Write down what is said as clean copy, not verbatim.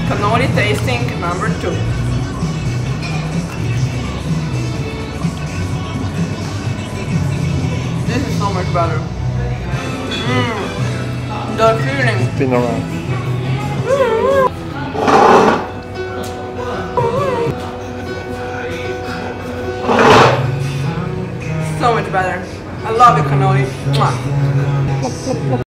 Cannoli tasting number 2. This is so much better. The feeling. Spin around. So much better. I love it, cannoli. Mwah.